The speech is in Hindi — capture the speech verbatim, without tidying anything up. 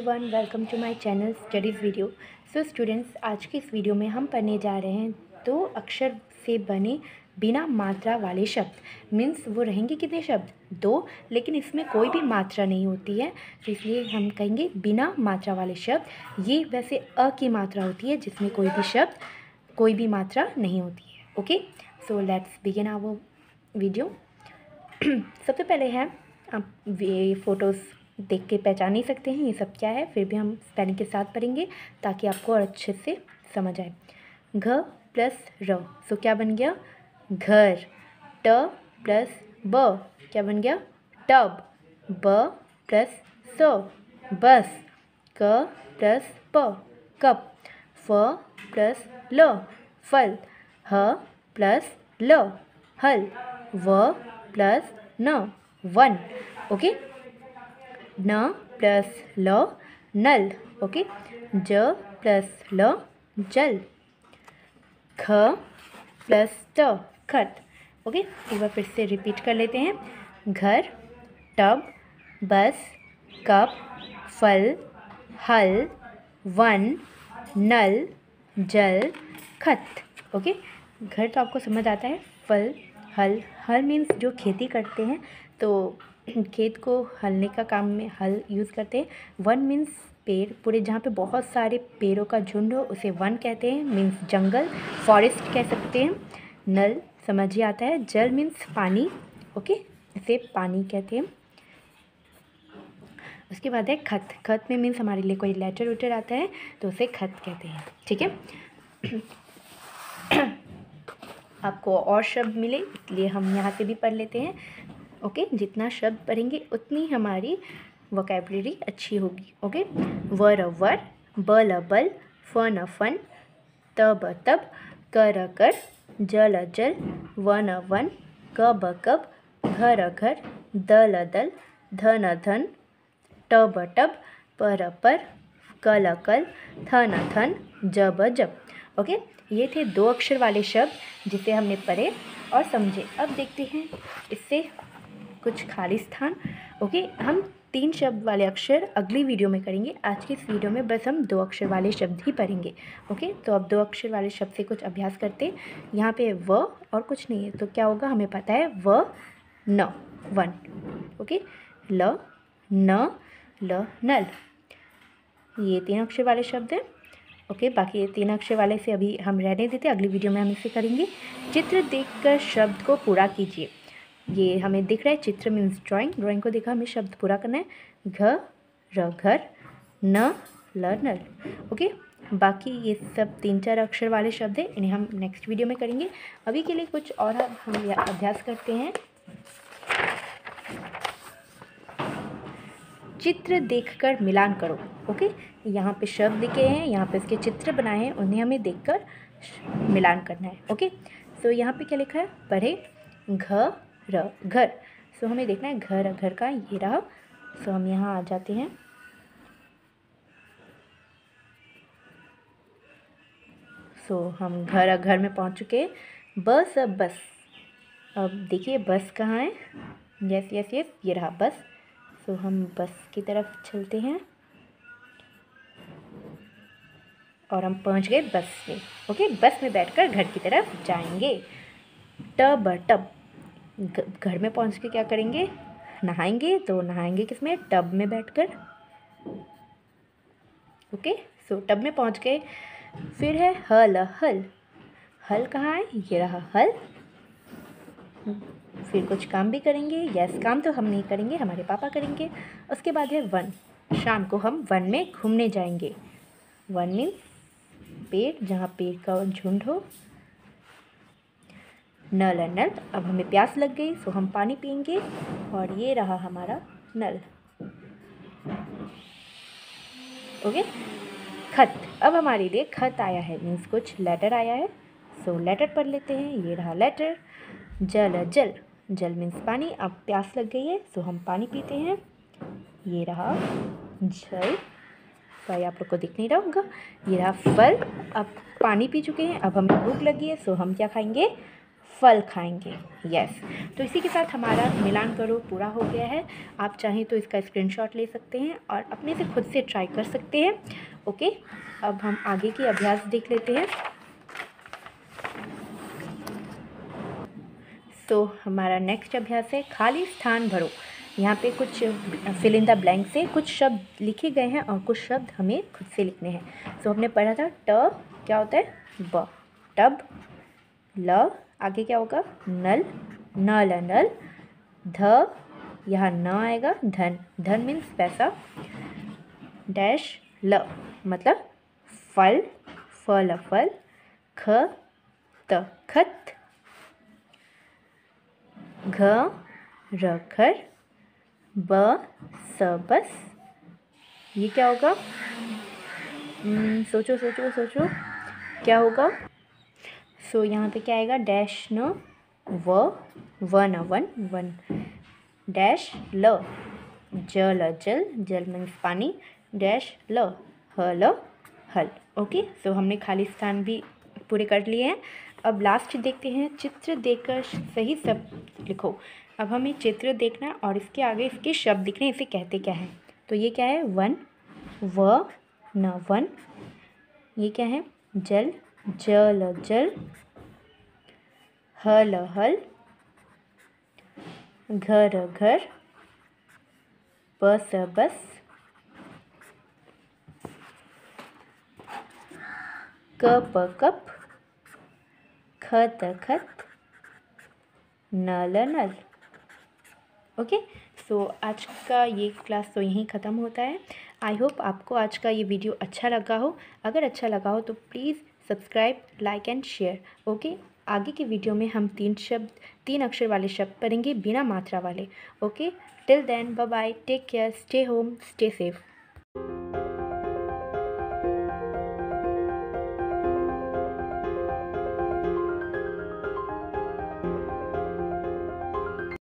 Everyone, welcome to my channel studies video. So students, आज की इस वीडियो में हम पढ़ने जा रहे हैं दो अक्षर से बने बिना मात्रा वाले शब्द। मीन्स वो रहेंगे कितने शब्द? दो, लेकिन इसमें कोई भी मात्रा नहीं होती है, तो इसलिए हम कहेंगे बिना मात्रा वाले शब्द। ये वैसे अ की मात्रा होती है जिसमें कोई भी शब्द कोई भी मात्रा नहीं होती है। Okay, so let's begin our video. सबसे पहले है, आप ये फ़ोटोज़ देख के पहचान नहीं सकते हैं ये सब क्या है, फिर भी हम स्पेलिंग के साथ पढ़ेंगे ताकि आपको और अच्छे से समझ आए। घ प्लस र, सो क्या बन गया? घर। ट प्लस ब, क्या बन गया? टब। ब प्लस स, बस। क प्लस प, कप। फ प्लस ल, फल। ह प्लस ल, हल। व प्लस न, वन। ओके, न प्लस ल, नल। ओके, ज प्लस ल, जल। ख प्लस ट, खट। ओके, एक बार फिर से रिपीट कर लेते हैं। घर, टब, बस, कप, फल, हल, वन, नल, जल, खत। ओके, घर तो आपको समझ आता है। फल, हल, हल मीन्स जो खेती करते हैं तो खेत को हलने का काम में हल यूज़ करते हैं। वन मीन्स पेड़, पूरे जहाँ पे बहुत सारे पेड़ों का झुंड हो उसे वन कहते हैं, मीन्स जंगल, फॉरेस्ट कह सकते हैं। नल समझ ही आता है। जल मीन्स पानी, ओके, इसे पानी कहते हैं। उसके बाद है खत। खत में मीन्स हमारे लिए कोई लेटर वेटर आता है तो उसे खत कहते हैं। ठीक है, आपको और शब्द मिले इसलिए हम यहाँ से भी पढ़ लेते हैं। ओके, जितना शब्द पढ़ेंगे उतनी हमारी वोकैबुलरी अच्छी होगी। ओके, व र वर, ब ल बल, फ न फन, त ब तब, क र कर, ज ल जल, व न वन, क ब कब, घ र घर, द ल दल, ध न धन, ट ब टब, प र पर, क ल कल, थ न थन, ज ब जब। ओके, ये थे दो अक्षर वाले शब्द जिसे हमने पढ़े और समझे। अब देखते हैं इससे कुछ खाली स्थान। ओके, हम तीन शब्द वाले अक्षर अगली वीडियो में करेंगे। आज की इस वीडियो में बस हम दो अक्षर वाले शब्द ही पढ़ेंगे। ओके, तो अब दो अक्षर वाले शब्द से कुछ अभ्यास करते हैं। यहाँ पे व और कुछ नहीं है तो क्या होगा हमें पता है, व न, वन। ओके, ल, न, ल, नल, ये तीन अक्षर वाले शब्द हैं। ओके, बाकी ये तीन अक्षर वाले से अभी हम रहने देते, अगली वीडियो में हम इसे करेंगे। चित्र देखकर शब्द को पूरा कीजिए। ये हमें दिख रहा है, चित्र मीन्स ड्राइंग, ड्राइंग को देखा हमें शब्द पूरा करना है। घ र घर, न ल नल। ओके, बाकी ये सब तीन चार अक्षर वाले शब्द हैं, इन्हें हम नेक्स्ट वीडियो में करेंगे। अभी के लिए कुछ और हम अभ्यास करते हैं। चित्र देखकर मिलान करो। ओके, यहाँ पे शब्द लिखे हैं, यहाँ पे इसके चित्र बनाए हैं, उन्हें हमें देखकर मिलान करना है। ओके, सो यहाँ पे क्या लिखा है? पढ़े, घ र घर। सो हमें देखना है घर, घर का ये रहा। सो हम यहाँ आ जाते हैं। सो हम घर घर में पहुँच चुके हैं। बस, अब बस, अब देखिए बस कहाँ है? यस यस यस, ये रहा बस। सो हम बस की तरफ चलते हैं और हम पहुँच गए बस में। ओके, बस में बैठकर घर की तरफ जाएंगे। टब, टब, घर में पहुंच के क्या करेंगे? नहाएंगे। तो नहाएंगे किसमें? टब में बैठकर। ओके, सो टब में पहुंच गए। फिर है हल, हल, हल कहाँ है? ये रहा हल। फिर कुछ काम भी करेंगे। यस, काम तो हम नहीं करेंगे, हमारे पापा करेंगे। उसके बाद है वन, शाम को हम वन में घूमने जाएंगे। वन मीन्स पेड़, जहाँ पेड़ का झुंड हो। नल, नल, अब हमें प्यास लग गई सो हम पानी पियेंगे और ये रहा हमारा नल। ओके, खत, अब हमारे लिए खत आया है, मीन्स कुछ लेटर आया है। सो लेटर पढ़ लेते हैं। ये रहा लेटर। जल, जल, जल मीन्स पानी। अब प्यास लग गई है सो हम पानी पीते हैं। ये रहा जल, भाई आप लोग को दिख नहीं रहा होगा। ये रहा फल, अब पानी पी चुके हैं, अब हमें भूख लगी है सो हम क्या खाएंगे? फल खाएंगे। यस, तो इसी के साथ हमारा मिलान करो पूरा हो गया है। आप चाहें तो इसका स्क्रीनशॉट ले सकते हैं और अपने से खुद से ट्राई कर सकते हैं। ओके, अब हम आगे की अभ्यास देख लेते हैं। तो हमारा नेक्स्ट अभ्यास है खाली स्थान भरो। यहाँ पे कुछ फिल इन द ब्लैंक से कुछ शब्द लिखे गए हैं और कुछ शब्द हमें खुद से लिखने हैं। तो हमने पढ़ा था ट क्या होता है, ब, टब, ल आगे क्या होगा, नल, नल नल, ध यहाँ न आएगा, धन, धन मीन्स पैसा, डैश ल मतलब फल, फल फल, ख त खत, घ र घर, ब स बस। ये क्या होगा, hmm, सोचो सोचो सोचो क्या होगा। सो so, यहाँ पे क्या आएगा, डैश न व, वन वन वन, डैश ल, जल जल, जल मीन्स पानी, डैश ल, हल हल। ओके, सो हमने खाली स्थान भी पूरे कर लिए हैं। अब लास्ट देखते हैं, चित्र देखकर सही शब्द लिखो। अब हमें चित्र देखना और इसके आगे इसके शब्द दिखने, इसे कहते क्या है। तो ये क्या है, वन, व न वन। ये क्या है, जल, जल जल, हल हल, घर घर, बस बस, कप कप, खत खत, नल नल। ओके, सो आज का ये क्लास तो यहीं ख़त्म होता है। आई होप आपको आज का ये वीडियो अच्छा लगा हो। अगर अच्छा लगा हो तो please subscribe, like and share. Okay, आगे की वीडियो में हम तीन शब्द, तीन अक्षर वाले शब्द पढ़ेंगे बिना मात्रा वाले। Okay, till then bye bye, take care, stay home, stay safe.